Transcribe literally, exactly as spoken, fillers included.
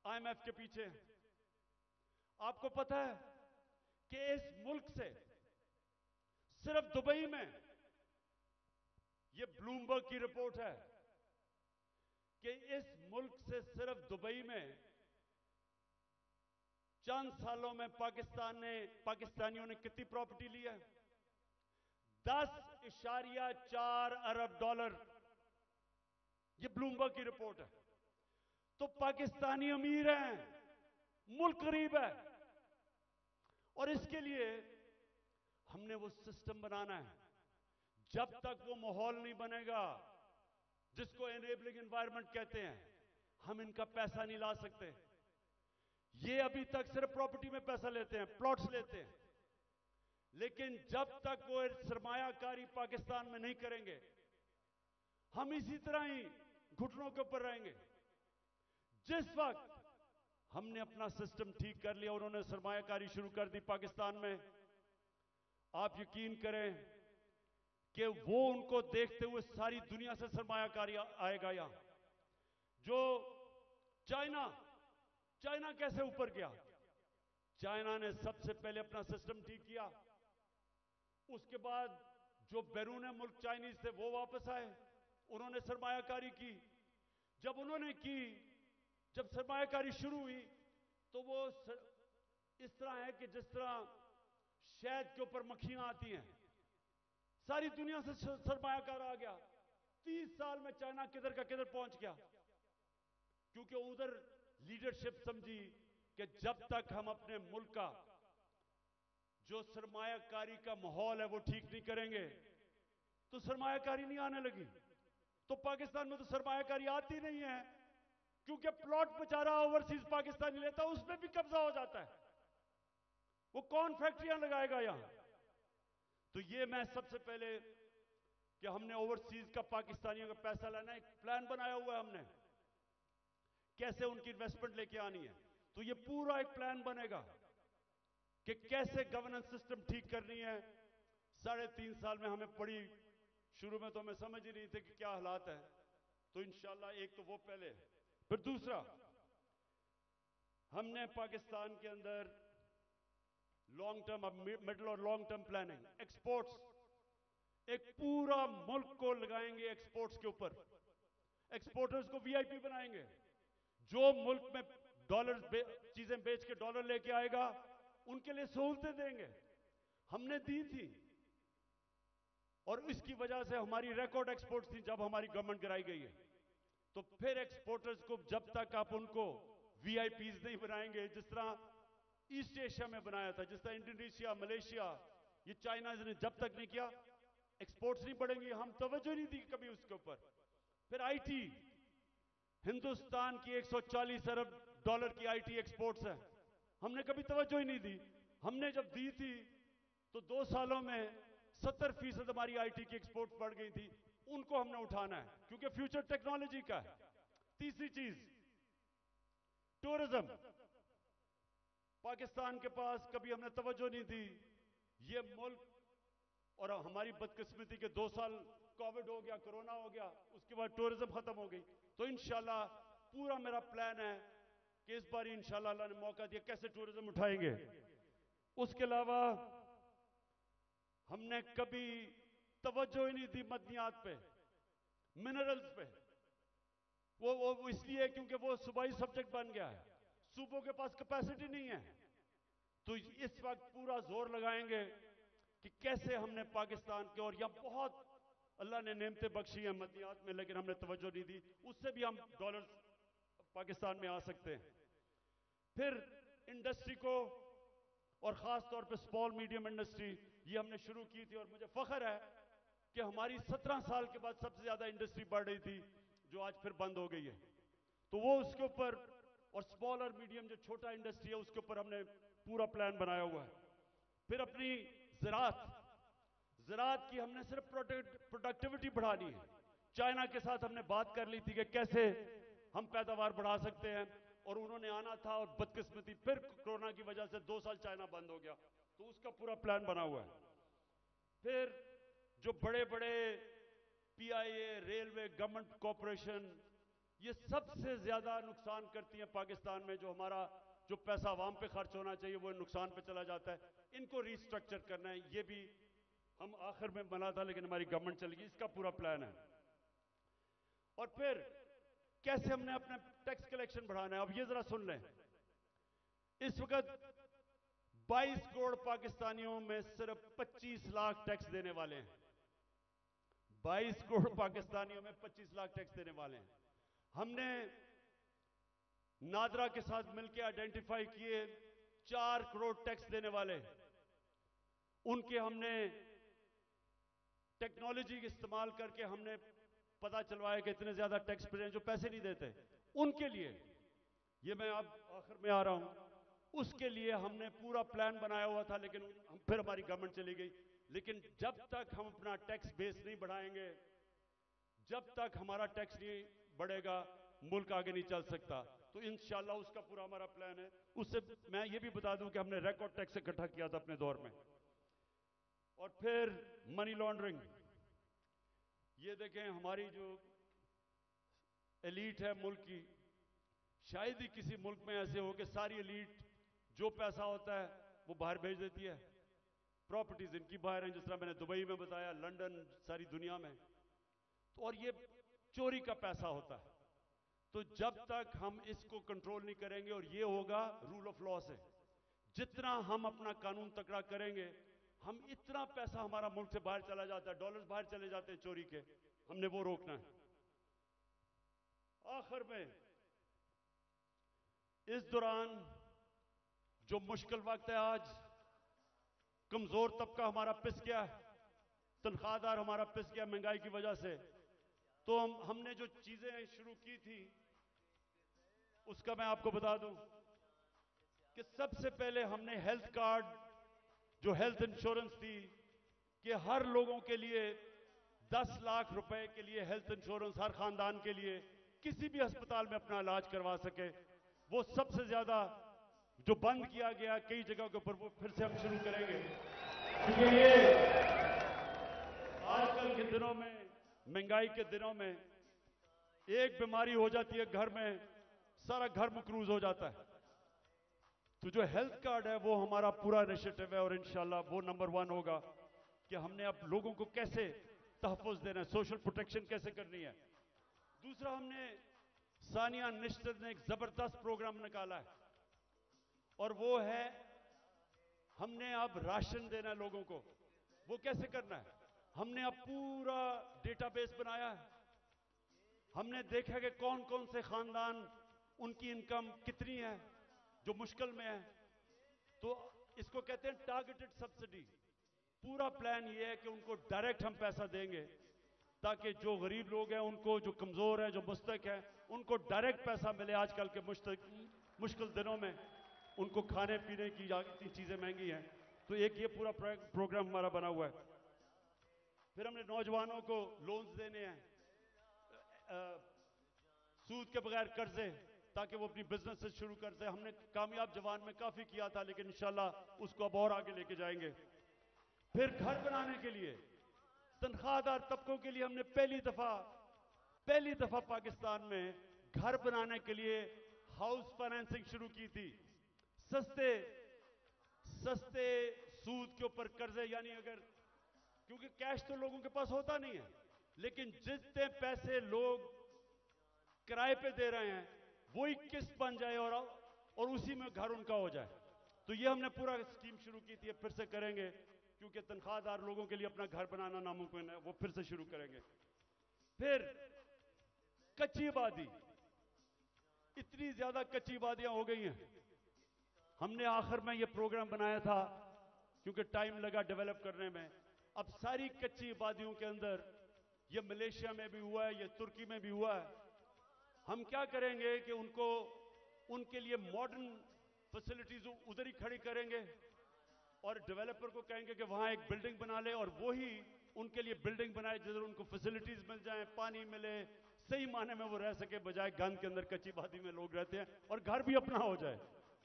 IMF के पीछे हैं। आपको पता है कि इस मुल्क से सिर्फ दुबई में, यह ब्लूमबर्ग की रिपोर्ट है कि इस मुल्क से सिर्फ दुबई में चंद सालों में पाकिस्तान ने पाकिस्तानियों ने कितनी प्रॉपर्टी ली है? दस इशारिया चार अरब डॉलर। यह ब्लूमबर्ग की रिपोर्ट है। तो पाकिस्तानी अमीर हैं, मुल्क गरीब है, और इसके लिए हमने वो सिस्टम बनाना है। जब तक वो माहौल नहीं बनेगा जिसको एनेबलिंग एनवायरनमेंट कहते हैं, हम इनका पैसा नहीं ला सकते। ये अभी तक सिर्फ प्रॉपर्टी में पैसा लेते हैं, प्लॉट्स लेते हैं, लेकिन जब तक वो सरमायाकारी पाकिस्तान में नहीं करेंगे, हम इसी तरह ही घुटनों के ऊपर रहेंगे। जिस वक्त हमने अपना सिस्टम ठीक कर लिया, उन्होंने सरमायाकारी शुरू कर दी पाकिस्तान में, आप यकीन करें कि वो उनको देखते हुए सारी दुनिया से सरमायाकारी आएगा। यहां जो चाइना चाइना कैसे ऊपर गया? चाइना ने सबसे पहले अपना सिस्टम ठीक किया, उसके बाद जो बैरून मुल्क चाइनीज थे वो वापस आए, उन्होंने सरमायाकारी की। जब उन्होंने की, जब सरमायाकारी शुरू हुई, तो वो सर, इस तरह है कि जिस तरह शहद के ऊपर मक्खियां आती हैं, सारी दुनिया से सरमायाकार आ गया। तीस साल में चाइना किधर का किधर पहुंच गया, क्योंकि उधर लीडरशिप समझी कि जब तक हम अपने मुल्क का जो सरमायाकारी का माहौल है वो ठीक नहीं करेंगे तो सरमायाकारी नहीं आने लगी। तो पाकिस्तान में तो सरमायाकारी आती नहीं है, क्योंकि प्लॉट बेचारा ओवरसीज पाकिस्तानी लेता है, उसमें भी कब्जा हो जाता है। वो कौन फैक्ट्रियां लगाएगा यहां? तो ये मैं सबसे पहले कि हमने ओवरसीज का पाकिस्तानियों का पैसा लेना, एक प्लान बनाया हुआ है हमने, कैसे उनकी इन्वेस्टमेंट लेके आनी है। तो ये पूरा एक प्लान बनेगा कि कैसे गवर्नेंस सिस्टम ठीक करनी है। साढ़े तीन साल में हमें पड़ी, शुरू में तो हमें समझ ही नहीं थे कि क्या हालात है। तो इंशाल्लाह एक तो वो पहले, फिर दूसरा, हमने पाकिस्तान के अंदर लॉन्ग टर्म, मिडिल और लॉन्ग टर्म प्लानिंग, एक्सपोर्ट्स, एक पूरा मुल्क को लगाएंगे एक्सपोर्ट्स के ऊपर। एक्सपोर्टर्स को वीआईपी बनाएंगे। जो मुल्क में डॉलर बे, चीजें बेच के डॉलर लेके आएगा, उनके लिए सहूलतें देंगे। हमने दी थी, और इसकी वजह से हमारी रिकॉर्ड एक्सपोर्ट्स थी जब हमारी गवर्नमेंट गिराई गई है। तो फिर एक्सपोर्टर्स को जब तक आप उनको वीआईपीज नहीं बनाएंगे, जिस तरह ईस्ट एशिया में बनाया था, जिस तरह इंडोनेशिया, मलेशिया, ये चाइना ने जब तक नहीं किया, एक्सपोर्ट्स नहीं बढ़ेंगी। हम तवज्जो नहीं दी कभी उसके ऊपर। फिर आईटी, हिंदुस्तान की एक सौ चालीस अरब डॉलर की आईटी एक्सपोर्ट्स है, हमने कभी तवज्जो ही नहीं दी। हमने जब दी थी तो दो सालों में सत्तर फीसद हमारी आईटी की एक्सपोर्ट बढ़ गई थी। उनको हमने उठाना है, क्योंकि फ्यूचर टेक्नोलॉजी का है। तीसरी चीज, टूरिज्म। पाकिस्तान के पास कभी हमने तवज्जो नहीं दी। ये मुल्क, और हमारी बदकिस्मती के दो साल कोविड हो गया, कोरोना हो गया, उसके बाद टूरिज्म खत्म हो गई। तो इंशाल्लाह पूरा मेरा प्लान है कि इस बार इंशाल्लाह अल्लाह ने मौका दिया, कैसे टूरिज्म उठाएंगे। उसके अलावा हमने कभी तवज्जो ही नहीं दी मदनियात पे, मिनरल्स पे। वो वो इसलिए क्योंकि वो सूबाई सब्जेक्ट बन गया है, सूबों के पास कैपेसिटी नहीं है। तो इस वक्त पूरा जोर लगाएंगे कि कैसे हमने पाकिस्तान के, और यहां बहुत अल्लाह ने नेमतें बख्शी हैं मदनियात में, लेकिन हमने तवज्जो नहीं दी, उससे भी हम डॉलर पाकिस्तान में आ सकते हैं। फिर इंडस्ट्री को, और खास तौर पे स्मॉल मीडियम इंडस्ट्री, ये हमने शुरू की थी, और मुझे फख्र है कि हमारी सत्रह साल के बाद सबसे ज्यादा इंडस्ट्री बढ़ रही थी, जो आज फिर बंद हो गई है। तो वो उसके ऊपर, और स्मॉल और मीडियम जो छोटा इंडस्ट्री है उसके ऊपर हमने पूरा प्लान बनाया हुआ है। फिर अपनी ज़राअत, ज़राअत की हमने सिर्फ प्रोडक्टिविटी बढ़ानी है। चाइना के साथ हमने बात कर ली थी कि कैसे हम पैदावार बढ़ा सकते हैं, और उन्होंने आना था, और बदकिस्मती फिर कोरोना की वजह से दो साल चाइना बंद हो गया, तो उसका पूरा प्लान बना हुआ है। फिर जो बड़े बड़े पीआईए, रेलवे, गवर्नमेंट कॉरपोरेशन, ये सबसे ज्यादा नुकसान करती हैं पाकिस्तान में। जो हमारा जो पैसा आवाम पे खर्च होना चाहिए वो नुकसान पे चला जाता है। इनको रिस्ट्रक्चर करना है, ये भी हम आखिर में बना था लेकिन हमारी गवर्नमेंट चली गई। इसका पूरा प्लान है। और फिर कैसे हमने अपना टैक्स कलेक्शन बढ़ाना है, अब ये जरा सुन लें। इस वक्त बाईस करोड़ पाकिस्तानियों में सिर्फ पच्चीस लाख टैक्स देने वाले हैं। बाईस करोड़ पाकिस्तानियों में पच्चीस लाख टैक्स देने वाले हैं। हमने नादरा के साथ मिलकर आइडेंटिफाई किए चार करोड़ टैक्स देने वाले, उनके हमने टेक्नोलॉजी का इस्तेमाल करके हमने पता चलवाया कि इतने ज्यादा टैक्स पेयर हैं जो पैसे नहीं देते। उनके लिए ये मैं अब आखिर में आ रहा हूं, उसके लिए हमने पूरा प्लान बनाया हुआ था लेकिन हम फिर हमारी गवर्नमेंट चली गई। लेकिन जब तक हम अपना टैक्स बेस नहीं बढ़ाएंगे, जब तक हमारा टैक्स नहीं बढ़ेगा, मुल्क आगे नहीं चल सकता। तो इंशाल्लाह उसका पूरा हमारा प्लान है। उससे मैं ये भी बता दूं कि हमने रिकॉर्ड टैक्स इकट्ठा किया था अपने दौर में। और फिर मनी लॉन्ड्रिंग, ये देखें हमारी जो एलीट है मुल्क की, शायद ही किसी मुल्क में ऐसे हो कि सारी एलीट जो पैसा होता है वो बाहर भेज देती है। प्रॉपर्टीज इनकी बाहर हैं, जिस तरह मैंने दुबई में बताया, लंदन, सारी दुनिया में। तो और ये चोरी का पैसा होता है। तो जब तक हम इसको कंट्रोल नहीं करेंगे, और ये होगा रूल ऑफ लॉ से, जितना हम अपना कानून तकड़ा करेंगे, हम इतना पैसा हमारा मुल्क से बाहर चला जाता है, डॉलर्स बाहर चले जाते हैं चोरी के, हमने वो रोकना है। आखिर में इस दौरान जो मुश्किल वक्त है, आज कमजोर तबका हमारा पिस गया, तनख्वाहदार हमारा पिस गया महंगाई की वजह से। तो हम हमने जो चीजें शुरू की थी उसका मैं आपको बता दूं कि सबसे पहले हमने हेल्थ कार्ड, जो हेल्थ इंश्योरेंस थी, कि हर लोगों के लिए दस लाख रुपए के लिए हेल्थ इंश्योरेंस हर खानदान के लिए किसी भी अस्पताल में अपना इलाज करवा सके, वो सबसे ज्यादा जो बंद किया गया कई जगह के ऊपर, वो फिर से हम शुरू करेंगे। क्योंकि ये आजकल के दिनों में, महंगाई के दिनों में, एक बीमारी हो जाती है घर में, सारा घर मकरूज हो जाता है। तो जो हेल्थ कार्ड है वो हमारा पूरा इनिशिएटिव है, और इंशाल्लाह वो नंबर वन होगा कि हमने अब लोगों को कैसे तहफ़्फ़ुज़ देना है, सोशल प्रोटेक्शन कैसे करनी है। दूसरा, हमने सानिया निश्चित ने एक जबरदस्त प्रोग्राम निकाला है, और वो है हमने अब राशन देना है लोगों को। वो कैसे करना है? हमने अब पूरा डेटाबेस बनाया है। हमने देखा कि कौन कौन से खानदान, उनकी इनकम कितनी है जो मुश्किल में है। तो इसको कहते हैं टारगेटेड सब्सिडी। पूरा प्लान ये है कि उनको डायरेक्ट हम पैसा देंगे, ताकि जो गरीब लोग हैं, उनको, जो कमजोर है, जो मुस्तक है, उनको डायरेक्ट पैसा मिले। आजकल के मुश्किल दिनों में उनको खाने पीने की इतनी चीजें महंगी हैं। तो एक ये पूरा प्रोग्राम हमारा बना हुआ है। फिर हमने नौजवानों को लोन्स देने हैं, सूद के बगैर कर्जे, ताकि वो अपनी बिजनेस से शुरू करते हैं। हमने कामयाब जवान में काफी किया था, लेकिन इंशाल्लाह उसको अब और आगे लेके जाएंगे। फिर घर बनाने के लिए, तनख्वाहदार तबकों के लिए हमने पहली दफा पहली दफा पाकिस्तान में घर बनाने के लिए हाउस फाइनेंसिंग शुरू की थी। सस्ते सस्ते सूद के ऊपर कर्जे, यानी अगर, क्योंकि कैश तो लोगों के पास होता नहीं है, लेकिन जितने पैसे लोग किराए पे दे रहे हैं वही किस्त बन जाए और और उसी में घर उनका हो जाए। तो ये हमने पूरा स्कीम शुरू की थी, फिर से करेंगे, क्योंकि तनख्वाहदार लोगों के लिए अपना घर बनाना नामुमकिन है, वो फिर से शुरू करेंगे। फिर कच्ची आबादी, इतनी ज्यादा कच्ची आबादियां हो गई हैं। हमने आखिर में ये प्रोग्राम बनाया था, क्योंकि टाइम लगा डेवलप करने में। अब सारी कच्ची आबादियों के अंदर, ये मलेशिया में भी हुआ है, ये तुर्की में भी हुआ है, हम क्या करेंगे कि उनको, उनके लिए मॉडर्न फैसिलिटीज उधर ही खड़ी करेंगे, और डेवलपर को कहेंगे कि वहां एक बिल्डिंग बना ले, और वो ही उनके लिए बिल्डिंग बनाए जिधर उनको फैसिलिटीज मिल जाए, पानी मिले, सही माने में वो रह सके, बजाय गंद के अंदर कच्ची आबादी में लोग रहते हैं, और घर भी अपना हो जाए।